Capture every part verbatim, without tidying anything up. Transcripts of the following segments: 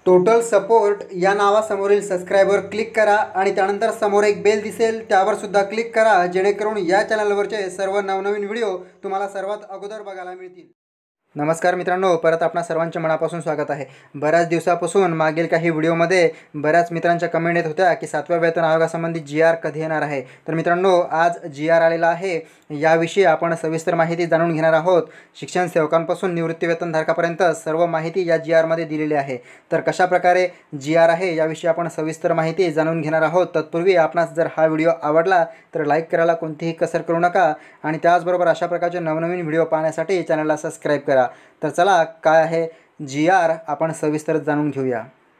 Total support या नावासमोरील सबस्क्राईबवर click करा आणि त्यानंतर समोर एक बेल दिसेल त्यावर सुद्धा क्लिक करा, जेणेकरून या चॅनलवरचे सर्व नवनवीन व्हिडिओ तुम्हाला सर्वात अगोदर बघायला मिळतील। नमस्कार मित्रांनो, परत आपणा सर्वांचे मनापासून स्वागत आहे। बऱ्याच दिवसापासून मागील काही व्हिडिओमध्ये बऱ्याच मित्रांच्या कमेंट येत होत्या की सातव्या वेतन आयोगासंबंधी जी आर कधी येणार आहे। तर मित्रांनो, आज जी आर आलेला आहे। याविषयी आपण सविस्तर माहिती जाणून घेणार आहोत। शिक्षण सेवकांपासून निवृत्ती वेतनधारकापर्यंत सर्व माहिती या जी आरमध्ये दिलेली आहे। तर कशा प्रकारे जी आर आहे याविषयी आपण सविस्तर माहिती जाणून घेणार आहोत। तत्पूर्वी आपणास जर हा व्हिडिओ आवडला तर लाईक करायला कोणतीही कसर करू नका आणि त्याचबरोबर अशा प्रकारचे नवनवीन व्हिडिओ पाहण्यासाठी चॅनलला सबस्क्राईब करा। तर चला, काय आहे जी आर आपण सविस्तर जाणून घेऊया।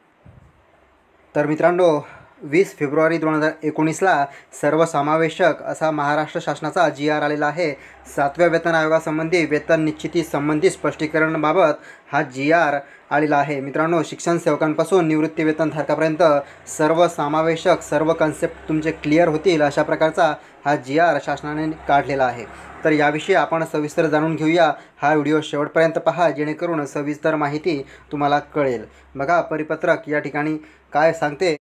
तर मित्रांनो, वीस फेब्रुवारी दोन हजार एकोणीसला सर्वसमावेशक असा महाराष्ट्र शासनाचा जी आर आलेला आहे। सातव्या वेतन आयोगासंबंधी वेतन निश्चिती संबंधी स्पष्टीकरणाबाबत हा जी आर आलेला आहे। मित्रांनो, शिक्षण सेवकांपासून निवृत्ती वेतनधारकापर्यंत सर्वसमावेशक सर्व कन्सेप्ट तुमचे क्लिअर होतील अशा प्रकारचा हा जी आर शासनाने काढलेला आहे। तर याविषयी आपण सविस्तर जाणून घेऊया। हा व्हिडिओ शेवटपर्यंत पहा, जेणेकरून सविस्तर माहिती तुम्हाला कळेल। बघा, परिपत्रक या ठिकाणी काय सांगते।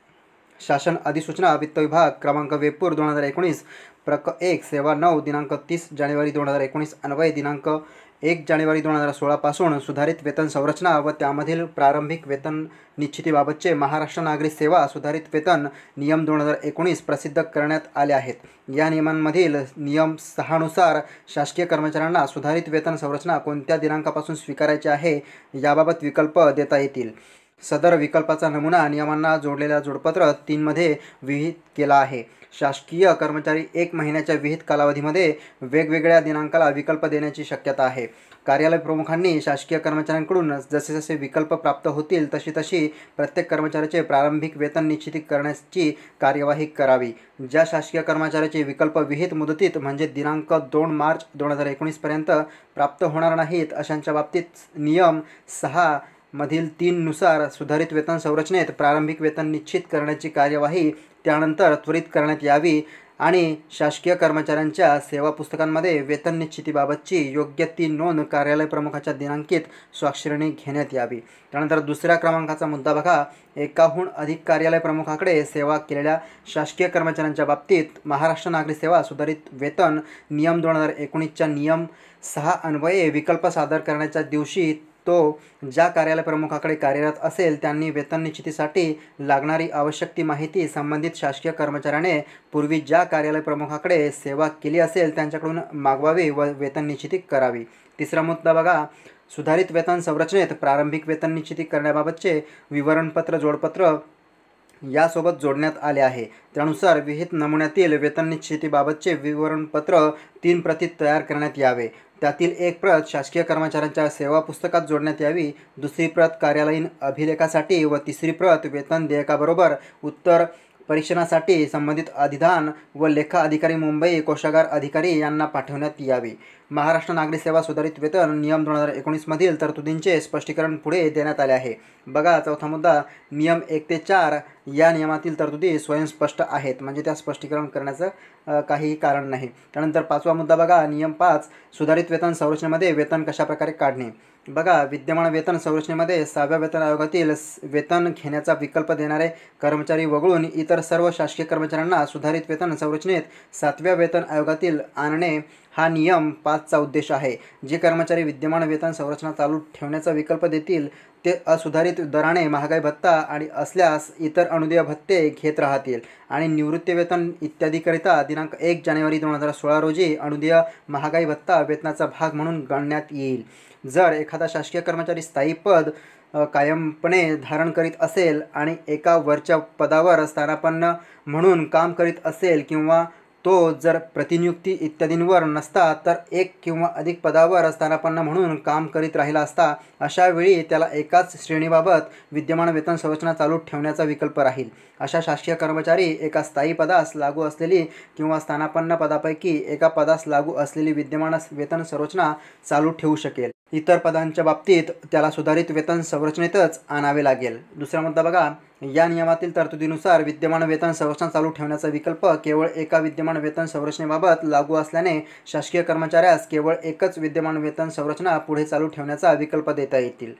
शासन अधिसूचना वित्त विभाग क्रमांक वेपूर दोन हजार एकोणीस प्रक एक सेवा नऊ दिनांक तीस जानेवारी दोन हजार एकोणीस अन्वय दिनांक एक जानेवारी दोन हजार सोळापासून सुधारित वेतन संरचना व त्यामधील प्रारंभिक वेतन निश्चितीबाबतचे महाराष्ट्र नागरी सेवा सुधारित वेतन नियम दोन हजार एकोणीस प्रसिद्ध करण्यात आले आहेत। या नियमांमधील नियम सहानुसार शासकीय कर्मचाऱ्यांना सुधारित वेतन संरचना कोणत्या दिनांकापासून स्वीकारायची आहे याबाबत विकल्प देता येतील। सदर विकल्पाचा नमुना नियमांना जोडलेल्या जोडपत्र तीन मध्ये विहित केला आहे। शासकीय कर्मचारी एक महिन्याच्या विहित कालावधीमध्ये वेगवेगळ्या दिनांकाला विकल्प देण्याची शक्यता आहे। कार्यालय प्रमुखांनी शासकीय कर्मचाऱ्यांकडून जसे जसे विकल्प प्राप्त होतील तशी तशी प्रत्येक कर्मचाऱ्याचे प्रारंभिक वेतन निश्चित करण्याची कार्यवाही करावी। ज्या शासकीय कर्मचाऱ्याचे विकल्प विहित मुदतीत म्हणजे दिनांक दोन मार्च दोन हजार एकोणीसपर्यंत प्राप्त होणार नाहीत अशांच्या बाबतीत नियम सहा मधील तीन नुसार सुधारित वेतन संरचनेत प्रारंभिक वेतन निश्चित करण्याची कार्यवाही त्यानंतर त्वरित करण्यात यावी आणि शासकीय कर्मचाऱ्यांच्या सेवा पुस्तकांमध्ये वेतन निश्चितीबाबतची योग्य ती नोंद कार्यालय प्रमुखाच्या दिनांकित स्वाक्षरीने घेण्यात यावी। त्यानंतर दुसऱ्या क्रमांकाचा मुद्दा बघा, एकाहून अधिक कार्यालय प्रमुखाकडे सेवा केलेल्या शासकीय कर्मचाऱ्यांच्या बाबतीत महाराष्ट्र नागरी सेवा सुधारित वेतन नियम दोन हजार एकोणीसच्या नियम सहा अन्वये विकल्प सादर करण्याच्या दिवशी तो ज्या कार्यालय प्रमुखाकडे कार्यरत असेल त्यांनी वेतन निश्चितीसाठी लागणारी आवश्यक ती माहिती संबंधित शासकीय कर्मचाऱ्याने पूर्वी ज्या कार्यालय प्रमुखाकडे सेवा केली असेल त्यांच्याकडून मागवावी व वेतन निश्चिती करावी। तिसरा मुद्दा बघा, सुधारित वेतन संरचनेत प्रारंभिक वेतन निश्चिती करण्याबाबतचे विवरणपत्र जोडपत्र यासोबत जोडण्यात आले आहे। त्यानुसार विहित नमुन्यातील वेतन निश्चितीबाबतचे विवरणपत्र तीन प्रती तयार करण्यात यावे। त्यातील एक प्रत शासकीय कर्मचाऱ्यांच्या सेवा पुस्तकात जोडण्यात यावी, दुसरी प्रत कार्यालयीन अभिलेखासाठी व तिसरी प्रत वेतन देयकाबरोबर उत्तर परीक्षणासाठी संबंधित अधिधान व लेखा अधिकारी मुंबई कोषागार अधिकारी यांना पाठवण्यात यावी। महाराष्ट्र नागरी सेवा सुधारित वेतन नियम दोन हजार एकोणीसमधील तरतुदींचे स्पष्टीकरण पुढे देण्यात आले आहे। बघा, चौथा मुद्दा, नियम एक ते चार या नियमातील तरतुदी स्वयंस्पष्ट आहेत, म्हणजे त्या स्पष्टीकरण करण्याचं काही कारण नाही। त्यानंतर पाचवा मुद्दा बघा, नियम पाच सुधारित वेतन संरचनेमध्ये वेतन कशाप्रकारे काढणे। बघा, विद्यमान वेतन संरचनेमध्ये सहाव्या वेतन आयोगातील वेतन घेण्याचा विकल्प देणारे कर्मचारी वगळून इतर सर्व शासकीय कर्मचाऱ्यांना सुधारित वेतन संरचनेत सातव्या वेतन आयोगातील आणणे हा नियम पाचचा उद्देश आहे। जे कर्मचारी विद्यमान वेतन संरचना चालू ठेवण्याचा विकल्प देतील ते असुधारित दराने महागाई भत्ता आणि असल्यास इतर अनुदेय भत्ते घेत राहतील आणि निवृत्ती वेतन इत्यादीकरिता दिनांक एक जानेवारी दोन हजार सोळा रोजी अनुदेय महागाई भत्ता वेतनाचा भाग म्हणून गणण्यात येईल। जर एखादा शासकीय कर्मचारी स्थायी पद कायमपणे धारण करीत असेल आणि एका वरच्या पदावर स्थानापन्न म्हणून काम करीत असेल किंवा तो जर प्रतिनियुक्ती इत्यादींवर नसता तर एक किंवा अधिक पदावर स्थानापन्न म्हणून काम करीत राहिला असता, अशा वेळी त्याला एकाच श्रेणीबाबत विद्यमान वेतन संरचना चालू ठेवण्याचा विकल्प राहील। अशा शासकीय कर्मचारी एका स्थायी पदास लागू असलेली किंवा स्थानापन्न पदापैकी एका पदास लागू असलेली विद्यमान वेतन संरचना चालू ठेवू शकेल। इतर पदांच्या बाबतीत त्याला सुधारित वेतन संरचनेतच आणावे लागेल। दुसरा मुद्दा बघा, या नियमातील तरतुदीनुसार विद्यमान वेतन संरचना चालू ठेवण्याचा विकल्प केवळ एका विद्यमान वेतन संरचनेबाबत लागू असल्याने शासकीय कर्मचाऱ्यास केवळ एकच विद्यमान वेतन संरचना पुढे चालू ठेवण्याचा विकल्प देता येतील।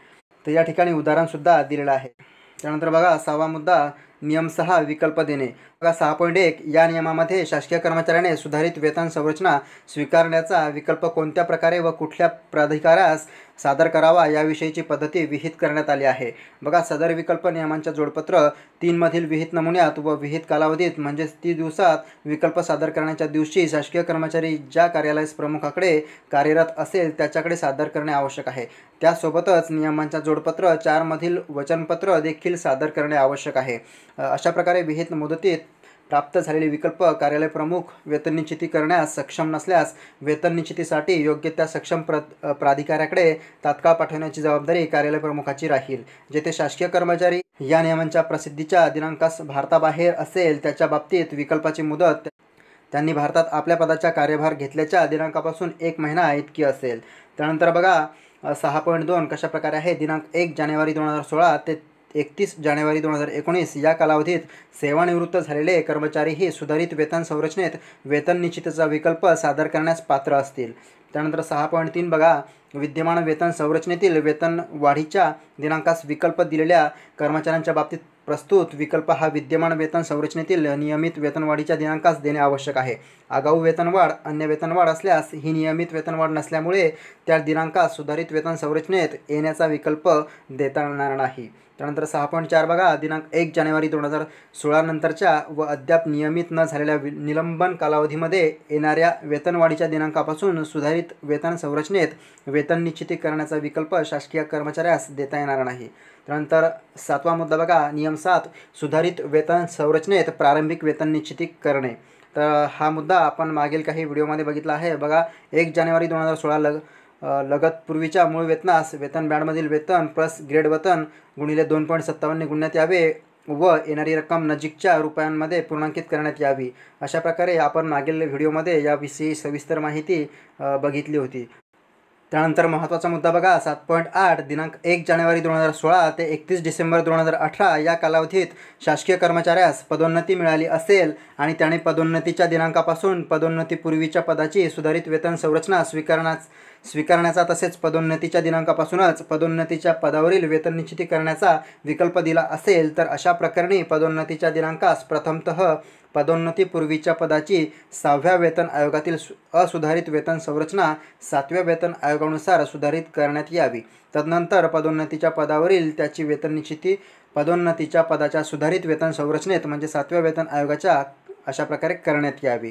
तर या ठिकाणी उदाहरणसुद्धा दिलेलं आहे. त्यानंतर बघा सहावा मुद्दा, नियम सहा विकल्प देणे. बघा सहा पॉईंट एक या नियमामध्ये शासकीय कर्मचाऱ्याने सुधारित वेतन संरचना स्वीकारण्याचा विकल्प कोणत्या प्रकारे व कुठल्या प्राधिकारास सादर करावा याविषयीची पद्धती विहित करण्यात आली आहे. बघा सदर विकल्प नियमांच्या जोडपत्र तीनमधील विहित नमुन्यात व विहित कालावधीत म्हणजेच तीस दिवसात विकल्प सादर करण्याच्या दिवशी शासकीय कर्मचारी ज्या कार्यालय प्रमुखाकडे कार्यरत असेल त्याच्याकडे सादर करणे आवश्यक आहे. त्यासोबतच नियमांच्या जोडपत्र चारमधील वचनपत्र देखील सादर करणे आवश्यक आहे. अशा प्रकारे विहित मुदतीत प्राप्त झालेले विकल्प कार्यालय प्रमुख वेतन निश्चिती करण्यास सक्षम नसल्यास वेतन निश्चितीसाठी योग्य त्या सक्षम प्र प्राधिकाऱ्याकडे तात्काळ पाठवण्याची जबाबदारी कार्यालय प्रमुखाची राहील. जेथे शासकीय कर्मचारी या नियमांच्या प्रसिद्धीच्या दिनांकास भारताबाहेर असेल त्याच्या बाबतीत विकल्पाची मुदत त्यांनी भारतात आपल्या पदाचा कार्यभार घेतल्याच्या दिनांकापासून एक महिना इतकी असेल. त्यानंतर बघा सहा पॉईंट दोन कशा प्रकारे आहे, दिनांक एक जानेवारी दोन हजार सोळा ते एकतीस जानेवारी दोन हजार एकोणीस या कालावधीत सेवानिवृत्त झालेले कर्मचारीही सुधारित वेतन संरचनेत वेतन निश्चितीचा विकल्प सादर करण्यास पात्र असतील. त्यानंतर सहा पॉईंट तीन बघा, विद्यमान वेतन संरचनेतील वेतन वाढीच्या दिनांकास विकल्प दिलेल्या कर्मचाऱ्यांच्या बाबतीत प्रस्तुत विकल्प हा विद्यमान वेतन संरचनेतील नियमित वेतनवाढीच्या दिनांकास देणे आवश्यक आहे. आगाऊ वेतनवाढ अन्य वेतनवाढ असल्यास ही नियमित वेतनवाढ नसल्यामुळे त्या दिनांकास सुधारित वेतन संरचनेत येण्याचा विकल्प देता येणार नाही. त्यानंतर सहा पॉईंट चार बघा, दिनांक एक जानेवारी दोन हजार सोळा नंतरच्या व अद्याप नियमित न झालेल्या निलंबन कालावधीमध्ये येणाऱ्या वेतनवाढीच्या दिनांकापासून सुधारित वेतन संरचनेत वेतन निश्चिती करण्याचा विकल्प शासकीय कर्मचाऱ्यास देता येणार नाही. त्यानंतर सातवा मुद्दा बघा, नियम सात सुधारित वेतन संरचनेत प्रारंभिक वेतन निश्चिती करणे. तर हा मुद्दा आपण मागील काही व्हिडिओमध्ये बघितला आहे. बघा एक जानेवारी दोन हजार सोळा लग लगत पूर्वीच्या मूळ वेतनास वेतन बँडमधील वेतन प्लस ग्रेड वेतन गुणिले दोन पॉईंट सत्तावन्न गुणण्यात यावे व येणारी रक्कम नजीकच्या रुपयांमध्ये पूर्णांकित करण्यात यावी. अशा प्रकारे आपण मागील व्हिडिओमध्ये याविषयी सविस्तर माहिती बघितली होती. त्यानंतर महत्त्वाचा मुद्दा बघा सात पॉईंट आठ, दिनांक एक जानेवारी दोन हजार सोळा ते एकतीस डिसेंबर दोन हजार अठरा या कालावधीत शासकीय कर्मचाऱ्यास पदोन्नती मिळाली असेल आणि त्याने पदोन्नतीच्या दिनांकापासून पदोन्नतीपूर्वीच्या पदाची सुधारित वेतन संरचना स्वीकारण्यास स्वीकारण्याचा तसेच पदोन्नतीच्या दिनांकापासूनच पदोन्नतीच्या पदावरील वेतन निश्चिती करण्याचा विकल्प दिला असेल तर अशा प्रकरणी पदोन्नतीच्या दिनांकास प्रथमतः पदोन्नतीपूर्वीच्या पदाची सहाव्या वेतन आयोगातील असुधारित वेतन संरचना सातव्या वेतन आयोगानुसार सुधारित करण्यात यावी. तदनंतर पदोन्नतीच्या पदावरील त्याची वेतन निश्चिती पदोन्नतीच्या पदाच्या सुधारित वेतन संरचनेत म्हणजे सातव्या वेतन आयोगाच्या अशा प्रकारे करण्यात यावी.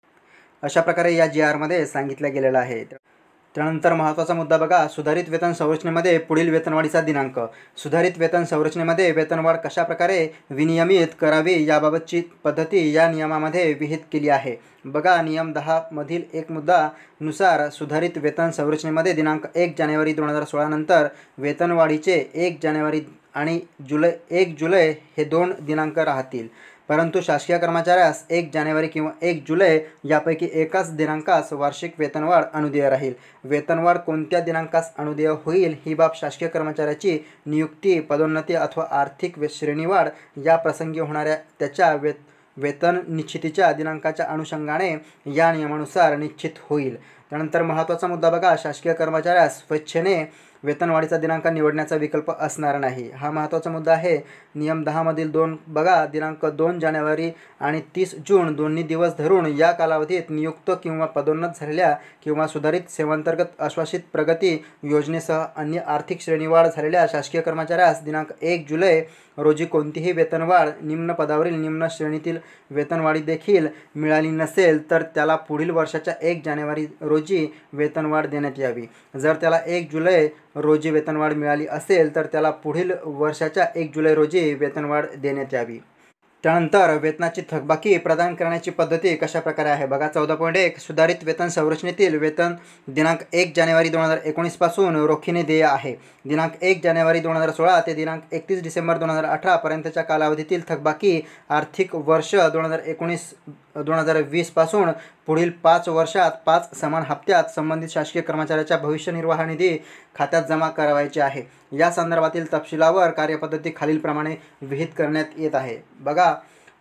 अशा प्रकारे या जी आरमध्ये सांगितलं गेलेलं आहे. त्यानंतर महत्त्वाचा मुद्दा बघा, सुधारित वेतन संरचनेमध्ये पुढील वेतनवाढीचा दिनांक. सुधारित वेतन संरचनेमध्ये वेतनवाढ कशा प्रकारे विनियमित करावी याबाबतची पद्धती या नियमामध्ये विहित केली आहे. बघा नियम दहा मधील एक मुद्दा नुसार सुधारित वेतन संरचनेमध्ये दिनांक एक जानेवारी दोन हजार सोळा नंतर वेतनवाढीचे एक जानेवारी आणि जुलै एक जुलै हे दोन दिनांक राहतील. परंतु शासकीय कर्मचाऱ्यास एक जानेवारी किंवा एक जुलै यापैकी एकाच दिनांकास वार्षिक वेतनवाढ अनुदेय राहील. वेतनवाढ कोणत्या दिनांकास अनुदेय होईल ही बाब शासकीय कर्मचाऱ्याची नियुक्ती पदोन्नती अथवा आर्थिक श्रेणीवाढ या प्रसंगी होणाऱ्या त्याच्या वेत वेतन निश्चितीच्या दिनांकाच्या अनुषंगाने या नियमानुसार निश्चित होईल. त्यानंतर महत्त्वाचा मुद्दा बघा, शासकीय कर्मचाऱ्यास स्वेच्छेने वेतनवाढीचा दिनांक निवडण्याचा विकल्प असणार नाही. हा महत्त्वाचा मुद्दा आहे. नियम दहामधील दोन बघा, दिनांक दोन जानेवारी आणि तीस जून दोन्ही दिवस धरून या कालावधीत नियुक्त किंवा पदोन्नत झालेल्या किंवा सुधारित सेवांतर्गत आश्वासित प्रगती योजनेसह अन्य आर्थिक श्रेणीवाढ झालेल्या शासकीय कर्मचाऱ्यास दिनांक एक जुलै रोजी कोणतीही वेतनवाढ निम्न पदावरील निम्न श्रेणीतील वेतनवाढी देखील मिळाली नसेल तर त्याला पुढील वर्षाच्या एक जानेवारी रोजी वेतनवाढ देण्यात यावी. जर त्याला एक जुलै रोजी वेतनवाढ मिळाली असेल तर त्याला पुढील वर्षाच्या एक जुलै रोजी वेतनवाढ देण्यात यावी. त्यानंतर वेतनाची थकबाकी प्रदान करण्याची पद्धती कशा प्रकारे आहे बघा. चौदा पॉईंट एक, सुधारित वेतन संरचनेतील वेतन दिनांक एक जानेवारी दोन हजार एकोणीस पासून रोखीने देय आहे. दिनांक एक जानेवारी दोन हजार सोळा ते दिनांक एकतीस डिसेंबर दोन हजार अठरा पर्यंतच्या कालावधीतील थकबाकी आर्थिक वर्ष दोन हजार एकोणीस दोन हजार वीस पासून पुढील पाच वर्षात पाच समान हप्त्यात संबंधित शासकीय कर्मचाऱ्याच्या भविष्य निर्वाह निधी खात्यात जमा करावायचे आहे. या संदर्भातील तपशिलावर कार्यपद्धती खालीलप्रमाणे विहित करण्यात येत आहे. बघा, अ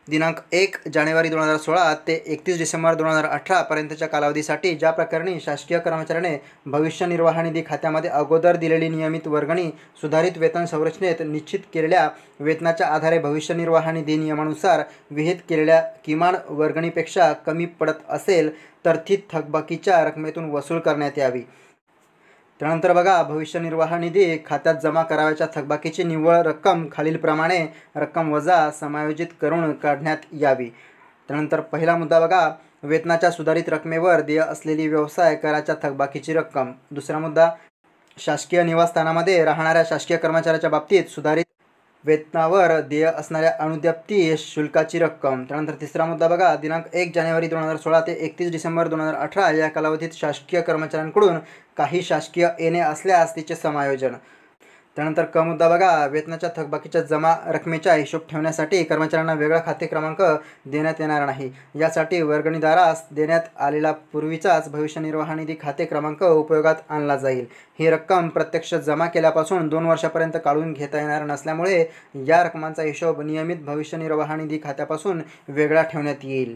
दिनांक एक जानेवारी दोन हजार सोळा ते एकतीस डिसेंबर दोन हजार अठरापर्यंतच्या कालावधीसाठी ज्या प्रकरणी शासकीय कर्मचाऱ्याने भविष्य निर्वाह निधी खात्यामध्ये अगोदर दिलेली नियमित वर्गणी सुधारित वेतन संरचनेत निश्चित केलेल्या वेतनाच्या आधारे भविष्य निर्वाह निधी नियमानुसार विहित केलेल्या किमान वर्गणीपेक्षा कमी पडत असेल तर ती थकबाकीच्या रकमेतून वसूल करण्यात यावी। त्यानंतर बघा, भविष्य निर्वाह निधी खात्यात जमा करावयाच्या थकबाकीची निव्वळ रक्कम खालीलप्रमाणे रक्कम वजा समायोजित करून काढण्यात यावी। त्यानंतर पहिला मुद्दा बघा, वेतनाच्या सुधारित रकमेवर देय असलेली व्यवसाय कराच्या थकबाकीची रक्कम। दुसरा मुद्दा, शासकीय निवासस्थानामध्ये राहणाऱ्या शासकीय कर्मचाऱ्याच्या बाबतीत सुधारित वेतनावर देय असणाऱ्या अनुज्ञप्ती शुल्काची रक्कम। त्यानंतर तिसरा मुद्दा बघा, दिनांक एक जानेवारी दोन हजार सोळा ते एकतीस डिसेंबर दोन हजार अठरा या कालावधीत शासकीय कर्मचाऱ्यांकडून काही शासकीय येणे असल्यास तिचे समायोजन। त्यानंतर क मुद्दा बघा, वेतनाच्या थकबाकीच्या जमा रकमेचा हिशोब ठेवण्यासाठी कर्मचाऱ्यांना वेगळा खाते क्रमांक देण्यात येणार नाही। यासाठी वर्गणीदारास देण्यात आलेला पूर्वीचाच भविष्य निर्वाह निधी खाते क्रमांक उपयोगात आणला जाईल। ही रक्कम प्रत्यक्ष जमा केल्यापासून दोन वर्षापर्यंत काढून घेता येणार नसल्यामुळे या रकमांचा हिशोब नियमित भविष्य निर्वाह निधी खात्यापासून वेगळा ठेवण्यात येईल।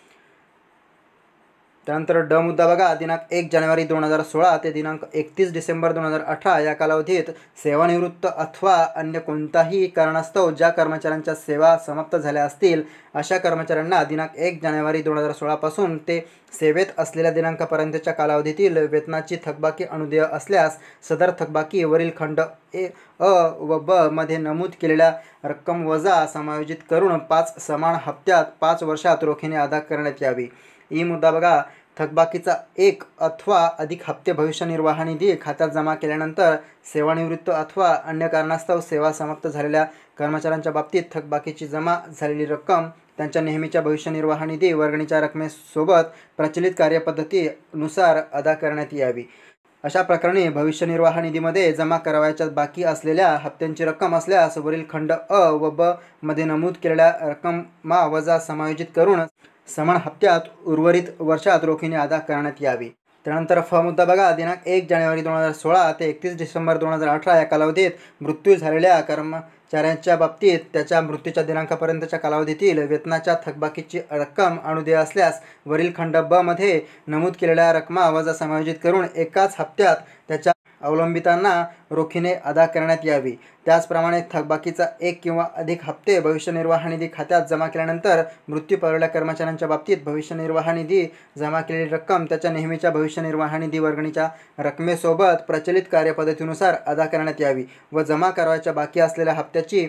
त्यानंतर ड मुद्दा बघा, दिनांक एक जानेवारी दोन हजार सोळा ते दिनांक एकतीस डिसेंबर दोन हजार अठरा या कालावधीत सेवानिवृत्त अथवा अन्य कोणताही कारणास्तव ज्या कर्मचाऱ्यांच्या सेवा समाप्त झाल्या असतील अशा कर्मचाऱ्यांना दिनांक एक जानेवारी दोन हजार सोळापासून ते सेवेत असलेल्या दिनांकापर्यंतच्या कालावधीतील वेतनाची थकबाकी अनुदेय असल्यास सदर थकबाकी वरील खंड ए अ व ब मध्ये नमूद केलेल्या रक्कम वजा समायोजित करून पाच समान हप्त्यात पाच वर्षात रोखीने अदा करण्यात यावी। ई मुद्दा बघा, थकबाकीचा एक अथवा अधिक हप्ते भविष्य निर्वाह निधी खात्यात जमा केल्यानंतर सेवानिवृत्त अथवा अन्य कारणास्तव सेवा समाप्त झालेल्या कर्मचाऱ्यांच्या बाबतीत थकबाकीची जमा झालेली रक्कम त्यांच्या नेहमीच्या भविष्य निर्वाह निधी वर्गणीच्या रकमेसोबत प्रचलित कार्यपद्धतीनुसार अदा करण्यात यावी। अशा प्रकरणी भविष्य निर्वाह निधीमध्ये जमा करावयाच्या बाकी असलेल्या हप्त्यांची रक्कम असल्यास वरील खंड अ व ब मध्ये नमूद केलेल्या रक्कमा वजा समायोजित करून समान हप्त्यात उर्वरित वर्षात रोखीने अदा करण्यात यावी। त्यानंतर फ मुद्दा बघा, दिनांक एक जानेवारी दोन हजार सोळा ते एकतीस डिसेंबर दोन हजार अठरा या कालावधीत मृत्यू झालेल्या कर्मचाऱ्यांच्या बाबतीत त्याच्या मृत्यूच्या दिनांकापर्यंतच्या कालावधीतील वेतनाच्या थकबाकीची रक्कम अनुदेय असल्यास वरील खंड ब मध्ये नमूद केलेल्या रकमा वजा समायोजित करून एकाच हप्त्यात त्याच्या अवलंबितांना रोखीने अदा करण्यात यावी। त्याचप्रमाणे थकबाकीचा एक किंवा अधिक हप्ते भविष्य निर्वाह निधी खात्यात जमा केल्यानंतर मृत्यू पावलेल्या कर्मचाऱ्यांच्या बाबतीत भविष्य निर्वाह निधी जमा केलेली रक्कम त्याच्या नेहमीच्या भविष्य निर्वाह निधी वर्गणीच्या रकमेसोबत प्रचलित कार्यपद्धतीनुसार अदा करण्यात यावी व जमा करावयाच्या बाकी असलेल्या हप्त्याची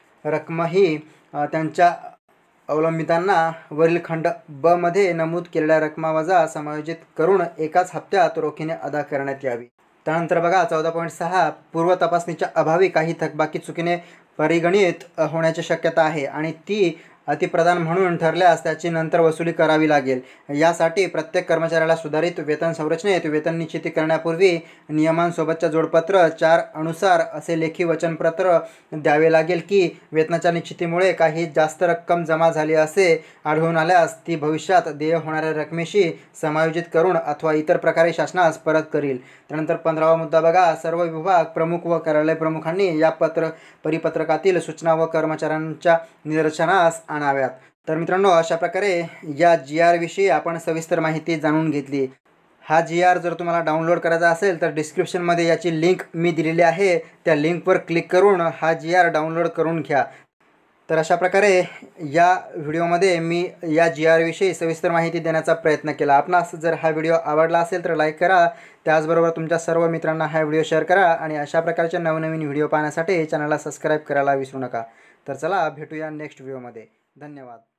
रक्कमही त्यांच्या अवलंबितांना वरील खंड ब मध्ये नमूद केलेल्या रकमा वजा समायोजित करून एकाच हप्त्यात रोखीने अदा करण्यात यावी। त्यानंतर बघा, चौदा पॉईंट सहा, पूर्व तपासणीच्या अभावी काही थकबाकी चुकीने परिगणित होण्याची शक्यता आहे आणि ती अतिप्रदान म्हणून ठरल्यास त्याची नंतर वसुली करावी लागेल। यासाठी प्रत्येक कर्मचाऱ्याला सुधारित वेतन संरचनेत वेतन निश्चिती करण्यापूर्वी नियमांसोबतच्या जोडपत्र चार अनुसार असे लेखी वचनपत्र द्यावे लागेल की वेतनाच्या निश्चितीमुळे काही जास्त रक्कम जमा झाली असे आढळून आल्यास ती भविष्यात देय होणाऱ्या रकमेशी समायोजित करून अथवा इतर प्रकारे शासनास परत करील। त्यानंतर पंधरावा मुद्दा बघा, सर्व विभाग प्रमुख व कार्यालय प्रमुखांनी या पत्र परिपत्रकातील सूचना व कर्मचाऱ्यांच्या निदर्शनास आणाव्यात। तर मित्रांनो, अशा प्रकारे या जी आर विषयी आपण सविस्तर माहिती जाणून घेतली। हा जी आर जर तुम्हाला डाउनलोड करायचा असेल तर डिस्क्रिप्शनमध्ये याची लिंक मी दिलेली आहे, त्या लिंकवर क्लिक करून हा जी आर डाउनलोड करून घ्या। तर अशा प्रकारे या व्हिडिओमध्ये मी या जी आर विषयी सविस्तर माहिती देण्याचा प्रयत्न केला। आपणास जर हा व्हिडिओ आवडला असेल तर लाईक करा, त्याचबरोबर तुमच्या सर्व मित्रांना हा व्हिडिओ शेअर करा आणि अशा प्रकारचे नवनवीन व्हिडिओ पाहण्यासाठी चॅनलला सबस्क्राईब करायला विसरू नका। तर चला भेटूया नेक्स्ट व्हिडिओमध्ये। धन्यवाद।